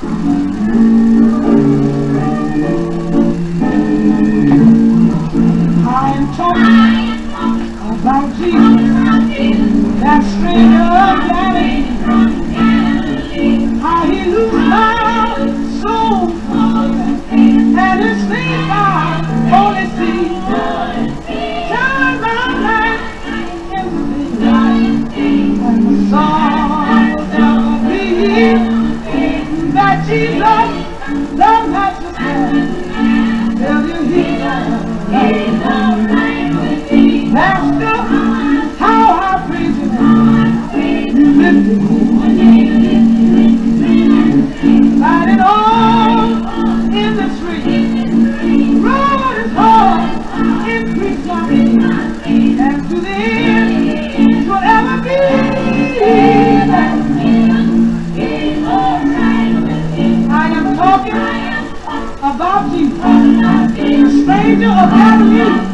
I am talking about Jesus, that stranger of Galilee. How he loosed my soul and his sleep by Holy Spirit. Turn my life into thee, and the song will never be that Jesus, the matchless man, till you hear. Master, how I praise you, you lifted me, riding on in the street, road is hard, increase my faith, and to the end, will ever be. I am talking about Jesus, the stranger of Galilee.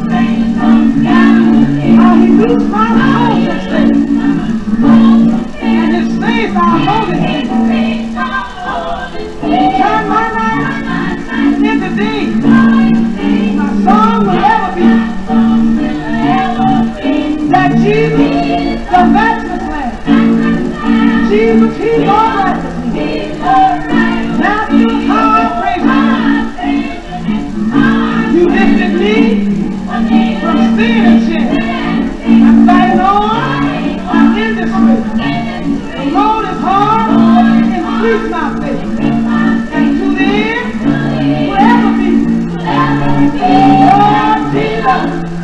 How he loosed my soul this day, and his faith our holy. Turn my life into thee. My song will ever be that Jesus, the matchless Lamb. Jesus, he's all right with me. Master, how I praise you. You lifted me from sin and sin. I'm fighting on in this way. The road is hard, increase my faith, and to the end, forever be. Lord Jesus.